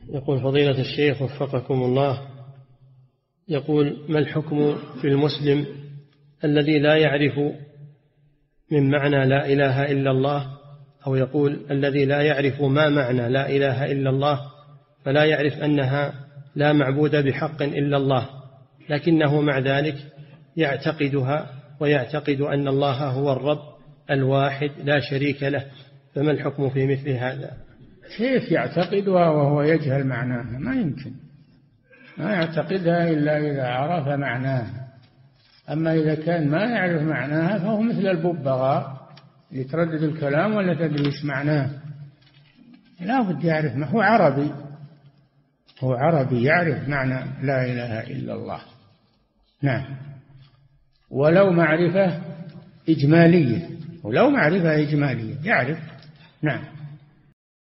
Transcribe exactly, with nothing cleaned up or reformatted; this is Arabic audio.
يقول فضيلة الشيخ وفقكم الله، يقول ما الحكم في المسلم الذي لا يعرف من معنى لا إله إلا الله، أو يقول الذي لا يعرف ما معنى لا إله إلا الله، فلا يعرف أنها لا معبود بحق إلا الله، لكنه مع ذلك يعتقدها ويعتقد أن الله هو الرب الواحد لا شريك له، فما الحكم في مثل هذا؟ كيف يعتقدها وهو يجهل معناها؟ ما يمكن، ما يعتقدها إلا إذا عرف معناها. أما إذا كان ما يعرف معناها فهو مثل الببغاء يتردد الكلام ولا تدري ايش معناه. لا بد يعرف، ما هو عربي، هو عربي يعرف معنى لا إله إلا الله. نعم، ولو معرفة إجمالية، ولو معرفة إجمالية يعرف. نعم.